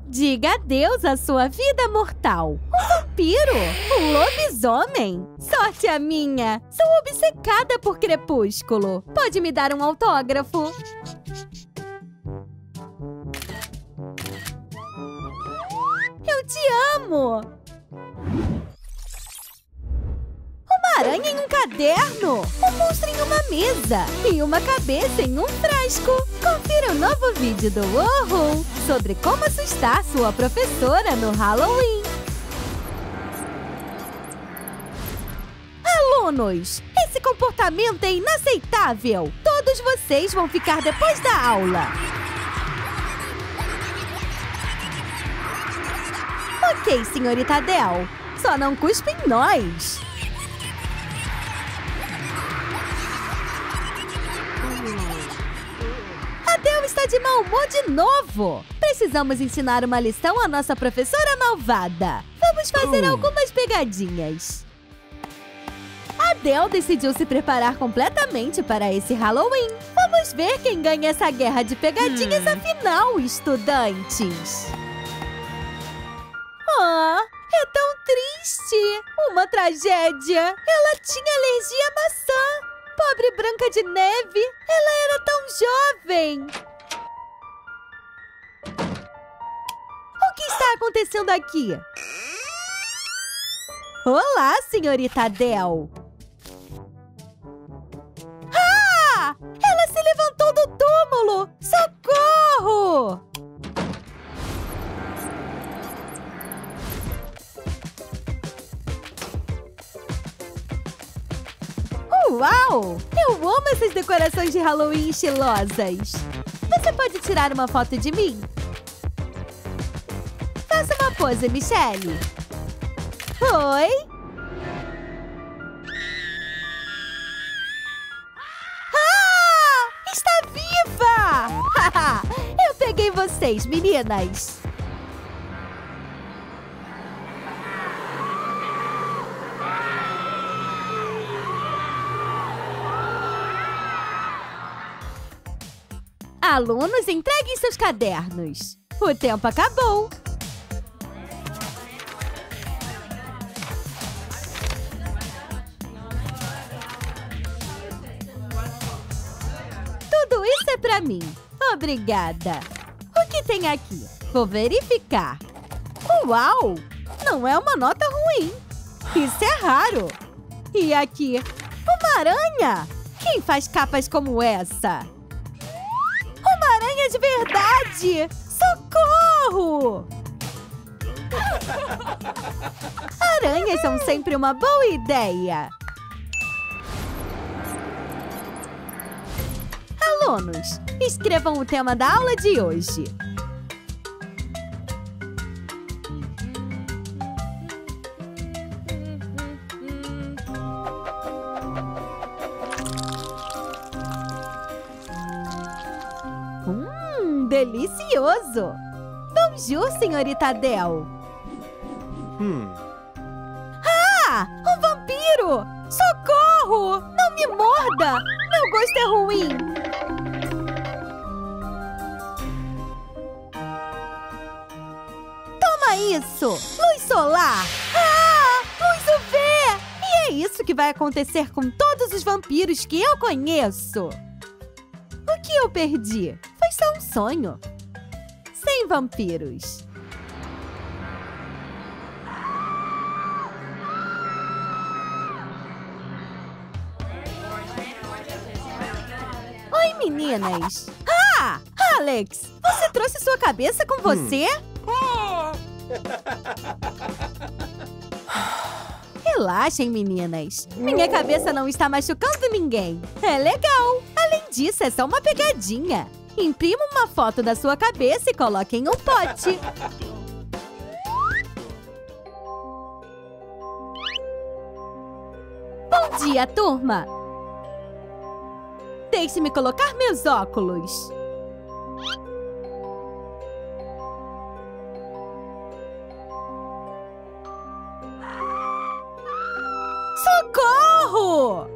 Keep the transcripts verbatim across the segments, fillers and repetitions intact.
Diga adeus à sua vida mortal. Um vampiro! Um lobisomem! Sorte a minha! Sou obcecada por Crepúsculo. Pode me dar um autógrafo? Eu te amo! Uma aranha em um caderno! Um monstro em uma mesa! E uma cabeça em um frasco! Confira o novo vídeo do Woohoo sobre como assustar sua professora no Halloween! Alunos, esse comportamento é inaceitável! Todos vocês vão ficar depois da aula! Ok, senhorita Adele. Só não cuspe em nós. Adele está de mau humor de novo. Precisamos ensinar uma lição à nossa professora malvada. Vamos fazer uh. algumas pegadinhas. Adele decidiu se preparar completamente para esse Halloween. Vamos ver quem ganha essa guerra de pegadinhas hum. afinal, estudantes. Ah, é tão triste! Uma tragédia! Ela tinha alergia à maçã! Pobre Branca de Neve! Ela era tão jovem! O que está acontecendo aqui? Olá, senhorita Adele! Ah! Ela se levantou do túmulo! Socorro! Uau! Eu amo essas decorações de Halloween estilosas! Você pode tirar uma foto de mim? Faça uma pose, Michelle! Oi! Ah! Está viva! Eu peguei vocês, meninas! Alunos, entreguem seus cadernos. O tempo acabou. Tudo isso é pra mim. Obrigada. O que tem aqui? Vou verificar. Uau! Não é uma nota ruim. Isso é raro. E aqui? Uma aranha! Quem faz capas como essa? Uma aranha de verdade! Socorro! Aranhas são sempre uma boa ideia. Alunos, escrevam o tema da aula de hoje. Hum, delicioso! Bonjour, senhorita Adele. Hum. Ah! Um vampiro! Socorro! Não me morda! Meu gosto é ruim! Toma isso! Luz solar! Ah! Luz U V! E é isso que vai acontecer com todos os vampiros que eu conheço! O que eu perdi? Foi só um sonho. Sem vampiros. Oi, meninas! Ah! Alex! Você trouxe sua cabeça com você? Hum. Relaxem, meninas. Minha cabeça não está machucando ninguém. É legal. Além disso, é só uma pegadinha. Imprima uma foto da sua cabeça e coloque em um pote. Bom dia, turma! Deixe-me colocar meus óculos. Socorro!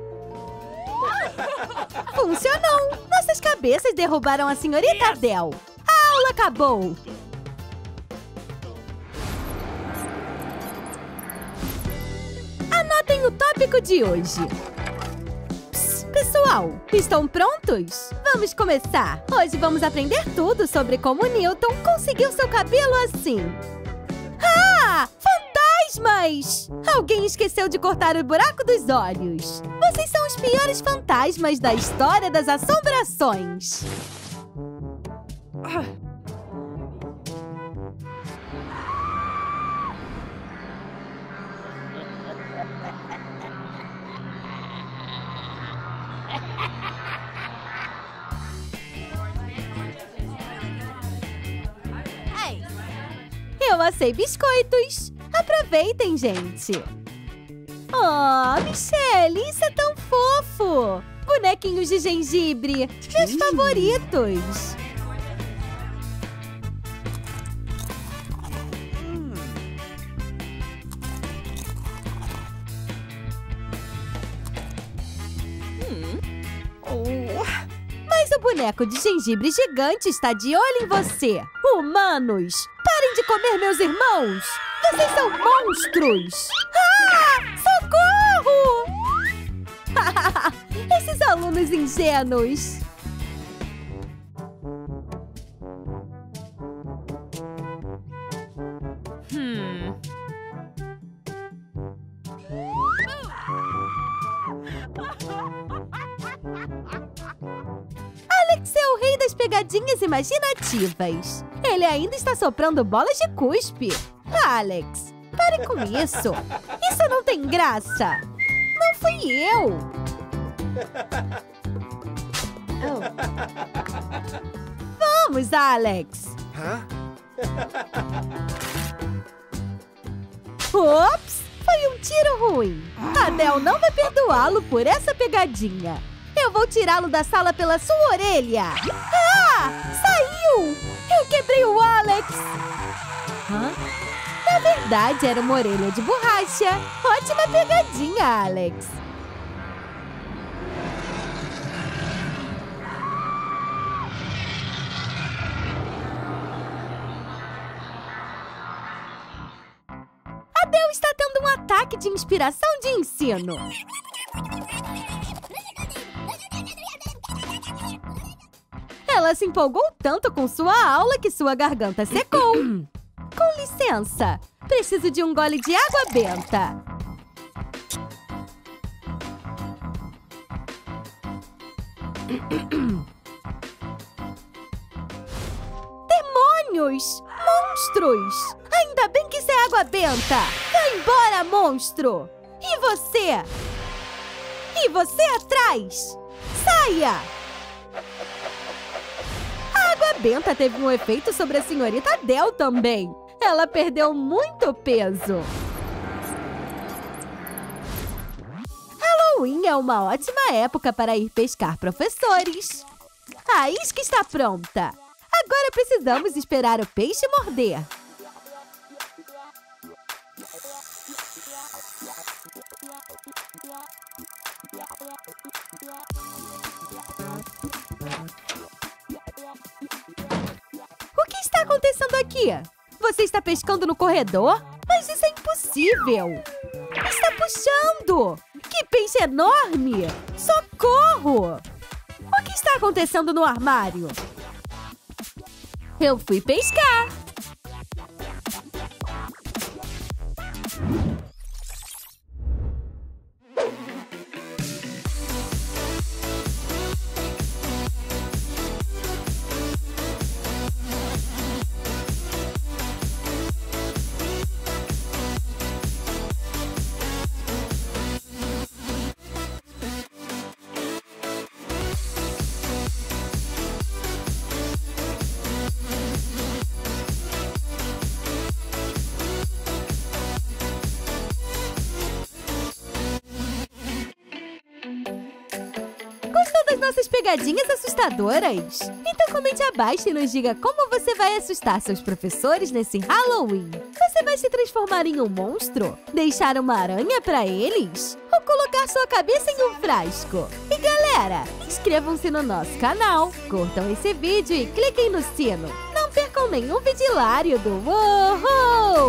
Funcionou! Nossas cabeças derrubaram a senhorita Adele. A aula acabou! tópico de hoje. Psst, pessoal, estão prontos? Vamos começar! Hoje vamos aprender tudo sobre como Newton conseguiu seu cabelo assim. Ah! Fantasmas! Alguém esqueceu de cortar o buraco dos olhos. Vocês são os piores fantasmas da história das assombrações. Eu assei biscoitos. Aproveitem, gente. Oh, Michelle, isso é tão fofo. Bonequinhos de gengibre. Meus favoritos. Mas o boneco de gengibre gigante está de olho em você. Humanos, parem de comer meus irmãos. Vocês são monstros. Ah! Socorro! Esses alunos ingênuos. Hum. Alex é o rei das pegadinhas imaginativas. Ele ainda está soprando bolas de cuspe. Alex, pare com isso. Isso não tem graça. Não fui eu. Oh. Vamos, Alex. Hã? Ops, foi um tiro ruim. Adele não vai perdoá-lo por essa pegadinha. Eu vou tirá-lo da sala pela sua orelha. Ah! Saiu! Eu quebrei o Alex. Hã? Na verdade, era uma orelha de borracha. Ótima pegadinha, Alex. Adele está tendo um ataque de inspiração de ensino. Ela se empolgou tanto com sua aula que sua garganta secou. Com licença, preciso de um gole de água benta. Demônios! Monstros! Ainda bem que isso é água benta! Vai embora, monstro! E você? E você atrás? Saia! A água benta teve um efeito sobre a senhorita Adele também. Ela perdeu muito peso. Halloween é uma ótima época para ir pescar professores. A isca está pronta. Agora precisamos esperar o peixe morder. O que está acontecendo aqui? Você está pescando no corredor? Mas isso é impossível! Está puxando! Que peixe enorme! Socorro! O que está acontecendo no armário? Eu fui pescar! Nossas pegadinhas assustadoras? Então comente abaixo e nos diga como você vai assustar seus professores nesse Halloween. Você vai se transformar em um monstro? Deixar uma aranha pra eles? Ou colocar sua cabeça em um frasco? E galera, inscrevam-se no nosso canal, curtam esse vídeo e cliquem no sino. Não percam nenhum vídeo hilário do Uou!